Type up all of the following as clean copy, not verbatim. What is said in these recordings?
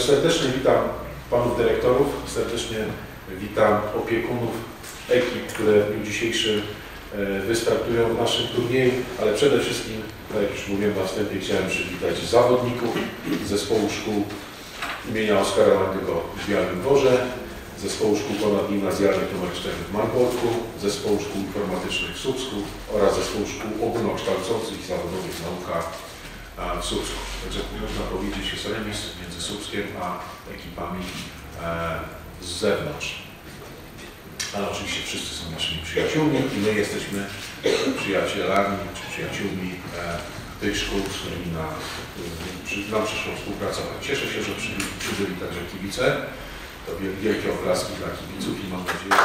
serdecznie witam panów dyrektorów, serdecznie witam opiekunów ekip, które w dniu dzisiejszym wystartują w naszym turnieju, ale przede wszystkim, tak jak już mówiłem na wstępie, chciałem przywitać zawodników zespołu szkół imienia Oskara Landygo w Białym Dworze, zespołu szkół ponadgimnazjalnych nr 4 w Malborku, zespołu szkół informatycznych w Słupsku oraz zespołu szkół ogólnokształcących i zawodowych w naukach w Słupsku. Także można powiedzieć, jest remis między Słupskiem a ekipami z zewnątrz. Ale oczywiście wszyscy są naszymi przyjaciółmi i my jesteśmy przyjacielami czy przyjaciółmi tych szkół, z którymi nam przyszło współpracować. Cieszę się, że przybyli także kibice. To wielkie oklaski dla kibiców i mam nadzieję,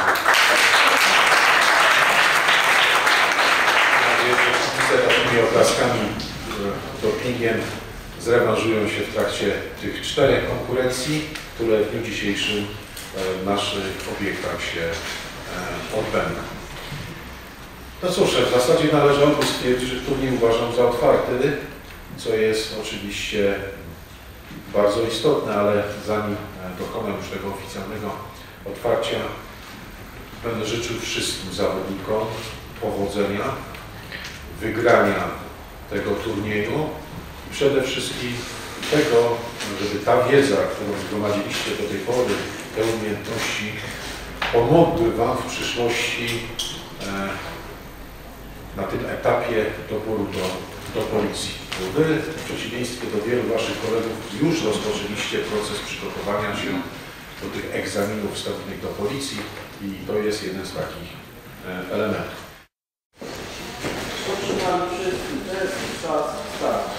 że kibice takimi oklaskami, dopingiem zrewanżują się w trakcie tych 4 konkurencji, które w dniu dzisiejszym w naszych obiektach się odbędą. No cóż, w zasadzie należałoby stwierdzić, że turniej uważam za otwarty, co jest oczywiście bardzo istotne, ale zanim dokonam już tego oficjalnego otwarcia, będę życzył wszystkim zawodnikom powodzenia, wygrania tego turnieju i przede wszystkim tego, żeby ta wiedza, którą zgromadziliście do tej pory, te umiejętności pomogły Wam w przyszłości na tym etapie doboru do policji. Bo Wy, w przeciwieństwie do wielu Waszych kolegów, już rozpoczęliście proces przygotowania się do tych egzaminów wstępnych do policji i to jest jeden z takich elementów. Poczynamy czas start.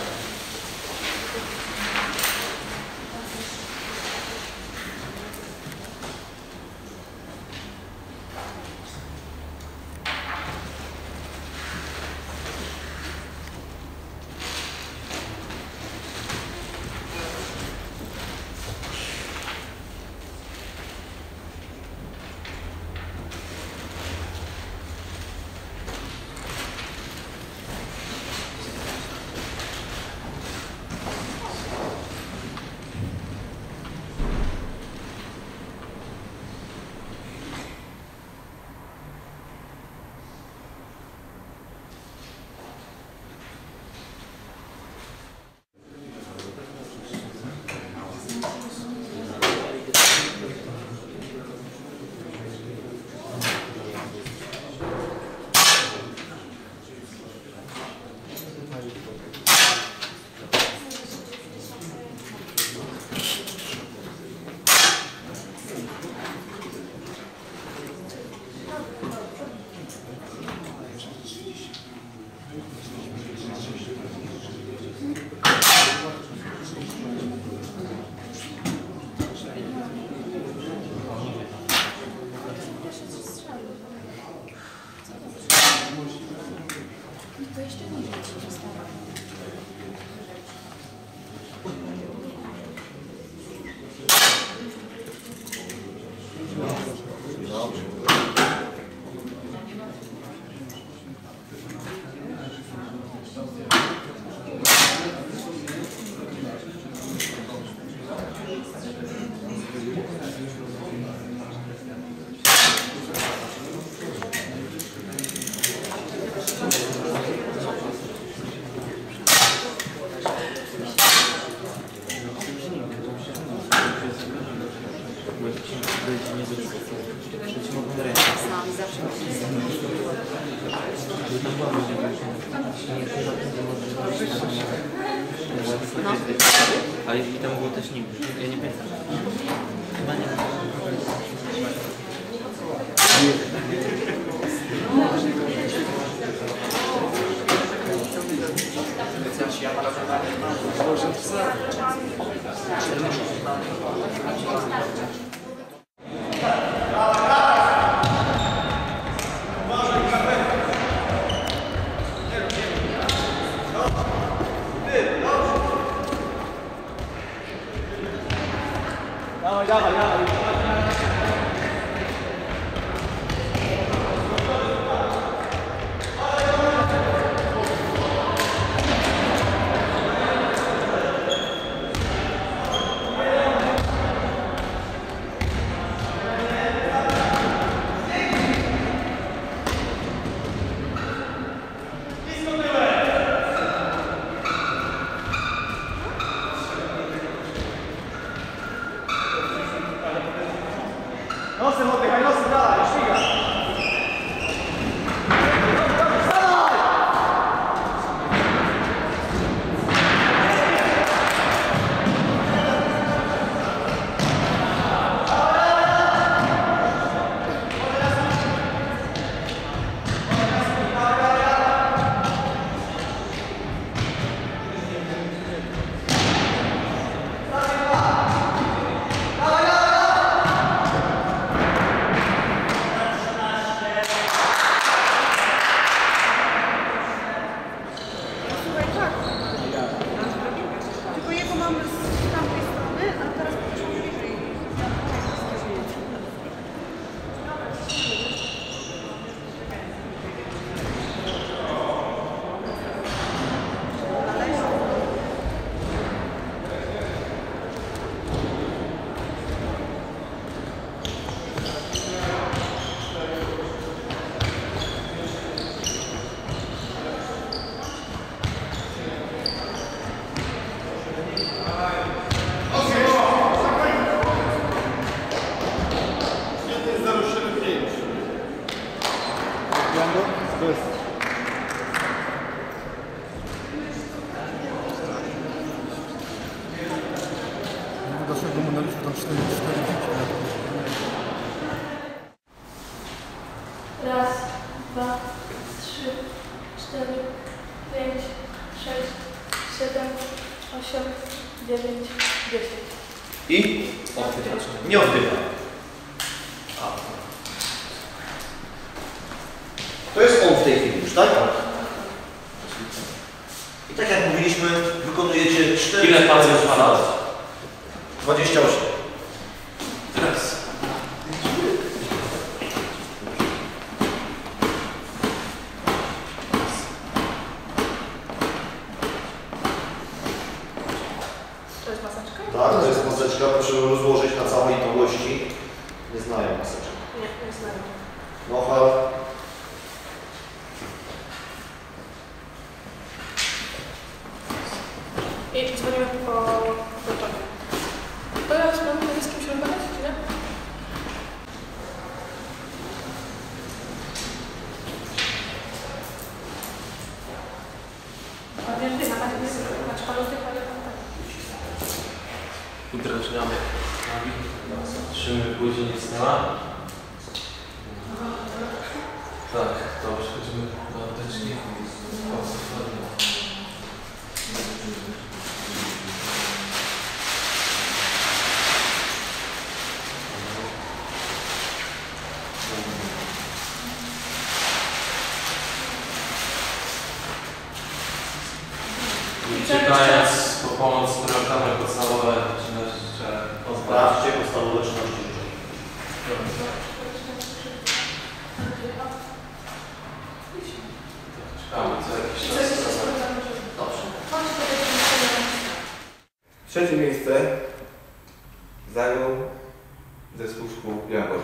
Ale i tam było też nigdy. Ja nie pamiętam. Chyba nie. 4, 5, 6, 7, 8, 9, 10. I? Oddycha. Nie oddycha. To jest on w tej chwili już, tak? I tak jak mówiliśmy, wykonujecie 4... Ile palców ma lat? 28. Teraz. To jest maseczka? Tak, to jest maseczka, proszę ją rozłożyć na całej długości. Nie znają maseczek. Nie znają. Nohal. I dzwonimy po gotowie. To ja wspomnę, z kimś rozmawiać, czy nie? A wiem, ty, znaczy panu tych, ale tak. Udrażniamy. Trzymy buzię, nic nie ma. Tak, to przechodzimy do apteczki. Uciekając po pomoc programy podstawowe, czynności trzeba pozbawić. Sprawdźcie podstawowe czynności życiowe. Czekamy co jakiś czas. Dobrze. Trzecie miejsce zajął zespół szkół Jan Boże.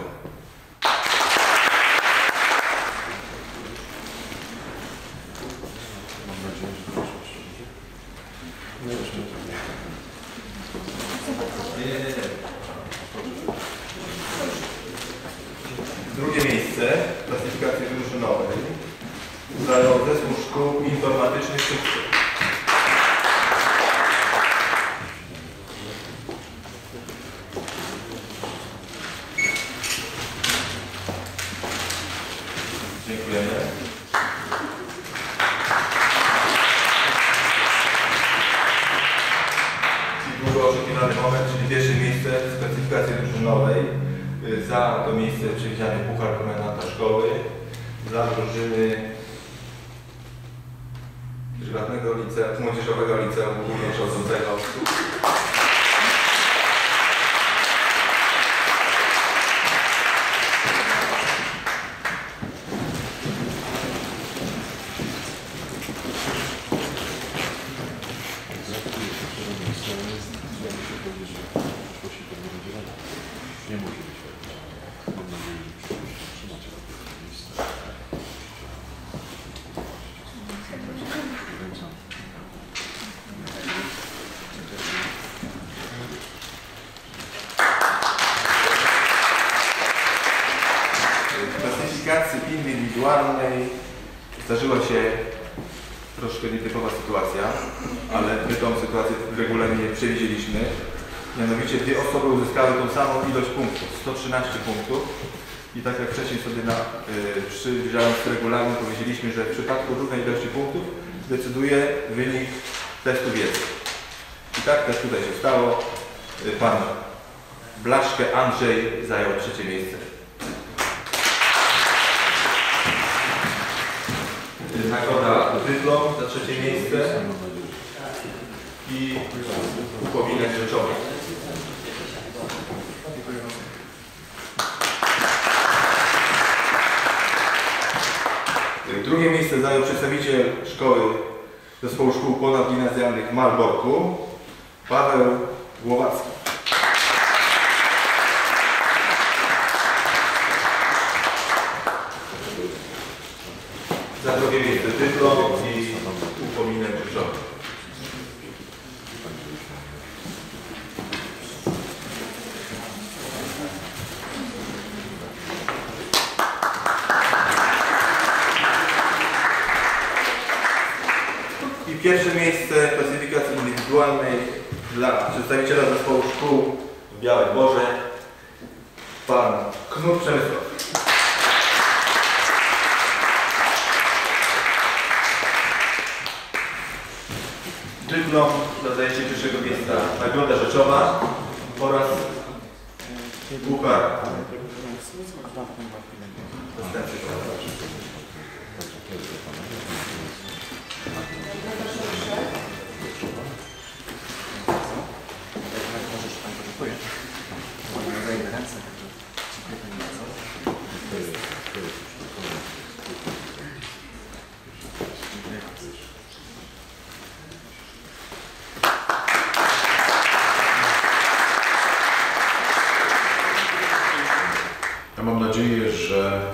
Drugie miejsce w klasyfikacji drużynowej zajął zespół szkół informatycznych Sukces. Dziękujemy. I długo oczekiwany moment, czyli pierwsze miejsce w klasyfikacji drużynowej. Za to miejsce przewidziany puchar komendanta szkoły, za drużyny prywatnego liceum, młodzieżowego liceum ogólnokształcącego. Nie może być. Mam nadzieję, że trzymacie to miejsce. W klasyfikacji indywidualnej zdarzyła się troszkę nietypowa sytuacja, ale my tą sytuację w regulaminie przewidzieliśmy. Mianowicie dwie osoby uzyskały tą samą ilość punktów, 113 punktów. I tak jak wcześniej sobie przyjrzając regulamin powiedzieliśmy, że w przypadku równej ilości punktów decyduje wynik testu wiedzy. I tak też tutaj się stało. Pan Blaszkę Andrzej zajął trzecie miejsce. Nagroda dyplom za trzecie miejsce i upominek rzeczowy. Drugie miejsce zajął przedstawiciel szkoły Zespołu Szkół Ponadgimnazjalnych w Malborku, Paweł Głowacki. Za drugie miejsce dyplom i upominek rzeczowy. I pierwsze miejsce w klasyfikacji indywidualnej dla przedstawiciela Zespołu Szkół w Białej Borze, pan Knut Przemysław. dyplom za zajęcie pierwszego miejsca, nagroda rzeczowa oraz puchar zastępczy. Ja mam nadzieję, że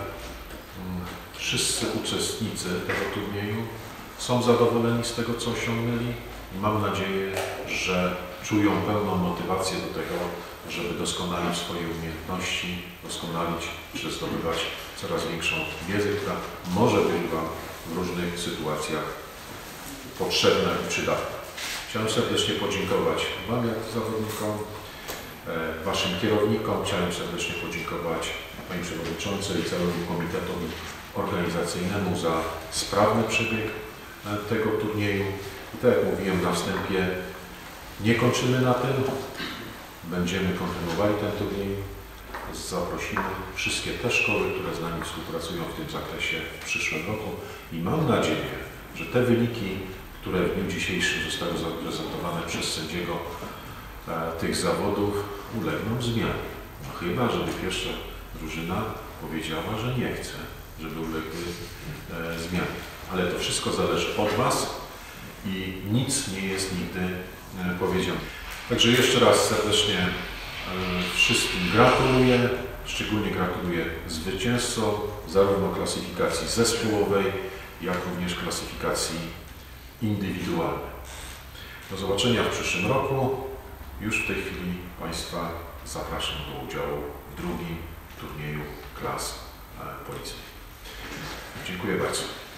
wszyscy uczestnicy tego turnieju są zadowoleni z tego, co osiągnęli i mam nadzieję, że czują pełną motywację do tego, żeby doskonalić swoje umiejętności, doskonalić czy zdobywać coraz większą wiedzę, która może być Wam w różnych sytuacjach potrzebna i przydatna. Chciałem serdecznie podziękować Wam jak zawodnikom, Waszym kierownikom. Chciałem serdecznie podziękować Pani Przewodniczącej i całemu komitetowi organizacyjnemu za sprawny przebieg tego turnieju. I tak jak mówiłem na wstępie, nie kończymy na tym. Będziemy kontynuowali ten turniej. Zaprosimy wszystkie te szkoły, które z nami współpracują w tym zakresie w przyszłym roku i mam nadzieję, że te wyniki, które w dniu dzisiejszym zostały zaprezentowane przez sędziego tych zawodów, ulegną zmianie. No chyba, żeby pierwsza drużyna powiedziała, że nie chce, żeby uległy zmiany. Ale to wszystko zależy od Was i nic nie jest nigdy powiedziane. Także jeszcze raz serdecznie wszystkim gratuluję, szczególnie gratuluję zwycięzcom zarówno klasyfikacji zespołowej, jak również klasyfikacji indywidualnej. Do zobaczenia w przyszłym roku. Już w tej chwili Państwa zapraszam do udziału w drugim turnieju klas policyjnych. Dziękuję bardzo.